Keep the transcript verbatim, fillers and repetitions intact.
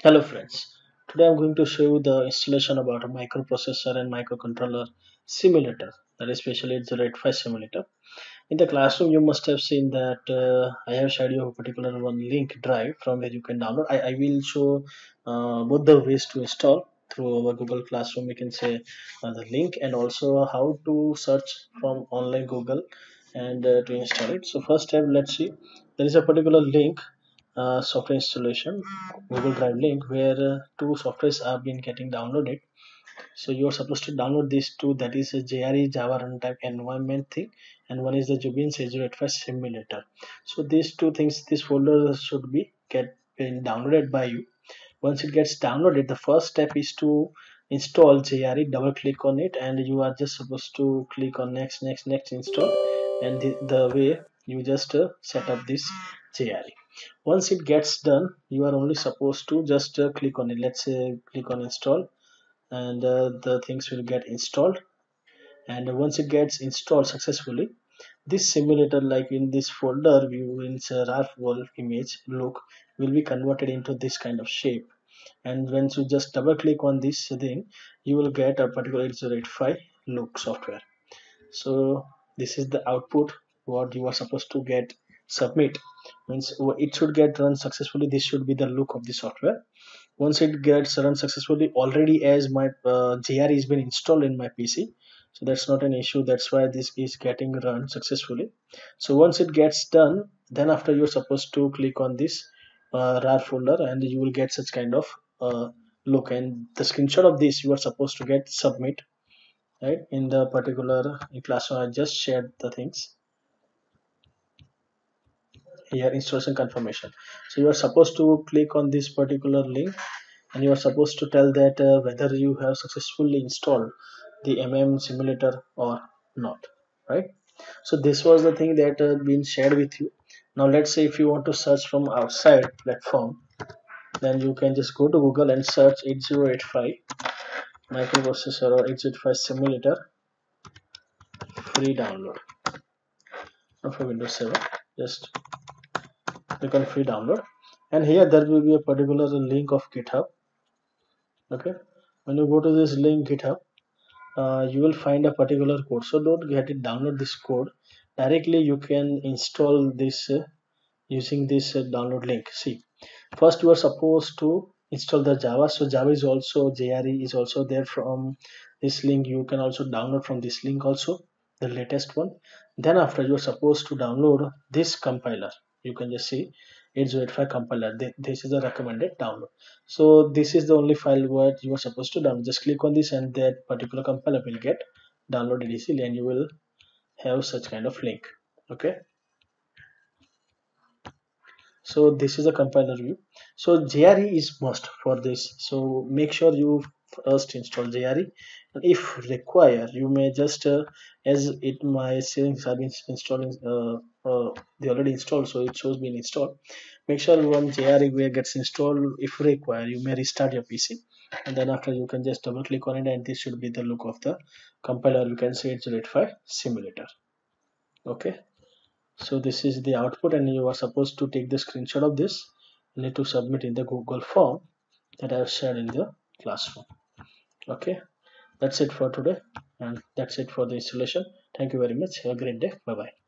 Hello friends, today I'm going to show you the installation about a microprocessor and microcontroller simulator, that is especially it's the eight five simulator. In the classroom you must have seen that uh, I have shared you a particular one link drive from where you can download. I, I will show uh, both the ways to install through our Google Classroom, we can say uh, the link, and also how to search from online Google and uh, to install it. So first step, let's see, there is a particular link, uh, software installation Google Drive link, where uh, two softwares have been getting downloaded. So you're supposed to download these two, that is a J R E Java runtime environment thing, and one is the Jubin C zero eight five simulator. So these two things, this folder should be get been downloaded by you. Once it gets downloaded, the first step is to install J R E. Double click on it, and you are just supposed to click on next, next, next, install, and the, the way you just uh, set up this J R E. Once it gets done, you are only supposed to just uh, click on it. Let's say click on install, and uh, the things will get installed. And once it gets installed successfully, this simulator, like in this folder view in RAR Wolf image look, will be converted into this kind of shape. And once you just double click on this thing, you will get a particular eight zero eight five look software. So this is the output what you are supposed to get submit. Means it should get run successfully. This should be the look of the software. Once it gets run successfully, already as my uh, J R E has been installed in my P C, so that's not an issue. That's why this is getting run successfully. So once it gets done, then after you're supposed to click on this uh, RAR folder, and you will get such kind of uh, look, and the screenshot of this you are supposed to get submit, right, in the particular classroom. I just shared the things here, installation confirmation. So you are supposed to click on this particular link, and you are supposed to tell that uh, whether you have successfully installed the M M simulator or not, right? So this was the thing that uh, been shared with you. Now let's say if you want to search from outside platform, then you can just go to Google and search eight zero eight five microprocessor or eight zero eight five simulator free download. Not for Windows seven, just click on free download, and here there will be a particular link of GitHub. Okay, when you go to this link GitHub, uh, you will find a particular code. So don't get it, download this code directly. You can install this uh, using this uh, download link. See, first you are supposed to install the Java. So Java is also, J R E is also there from this link. You can also download from this link also, the latest one. Then after, you are supposed to download this compiler. You can just see eight zero eight five compiler. This is the recommended download. So this is the only file what you are supposed to download. Just click on this, and that particular compiler will get downloaded easily, and you will have such kind of link. Okay, so this is a compiler view. So J R E is must for this, so make sure you first install J R E, and if require you may just uh, as it my settings have been installing, uh, uh, they already installed, so it shows been installed. Make sure when J R E where gets installed, if require you may restart your P C, and then after you can just double click on it, and this should be the look of the compiler. You can say eight zero eight five simulator. Okay, so this is the output, and you are supposed to take the screenshot of this. You need to submit in the Google form that I have shared in the classroom. Okay, that's it for today, and that's it for the installation. Thank you very much. Have a great day. Bye bye.